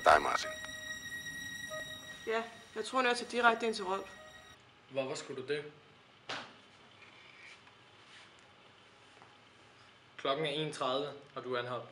det dig, Martin? Ja, jeg tror, jeg tager direkte ind til Rolf. Hvorfor skulle du det? Klokken er 1:30, og du er anholdt.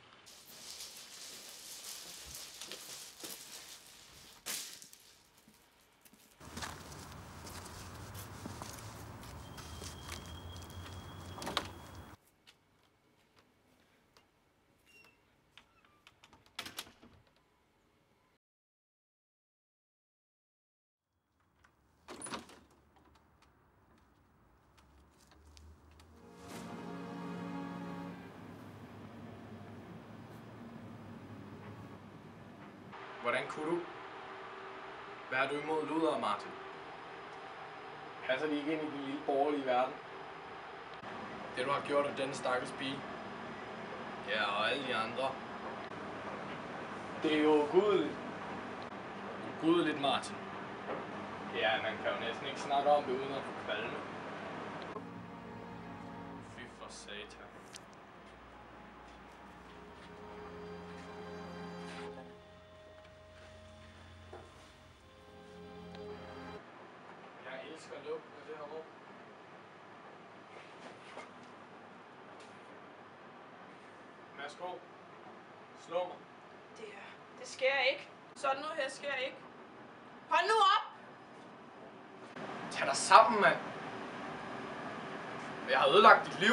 Hvordan kunne du? Hvad er du imod ludere, Martin? Passer de ikke ind i den lille borgerlige verden? Det du har gjort af denne stakkels pige. Ja, og alle de andre. Det er jo gudeligt. Gudeligt, Martin. Ja, man kan jo næsten ikke snakke om det uden at få kvalme. Fy for satan. Jeg elsker lugten af det her rum. Værsgo. Slå mig. Det sker ikke. Sådan noget her sker ikke. Hold nu op! Tag dig sammen, mand. Jeg har ødelagt dit liv.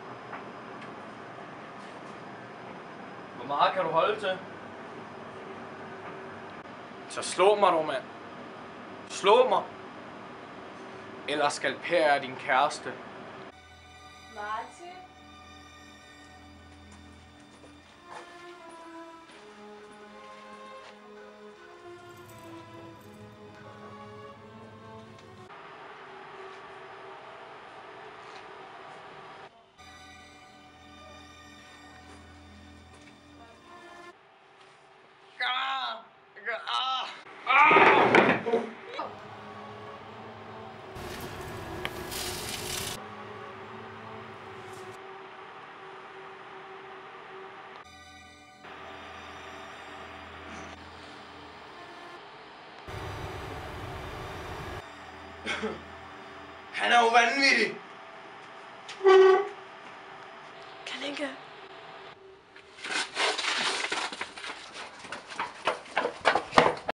Hvor meget kan du holde til? Så slå mig du, mand. Slå mig. Eller skalperer jeg din kæreste. Martin? Han er jo vanvittig. Kalinka.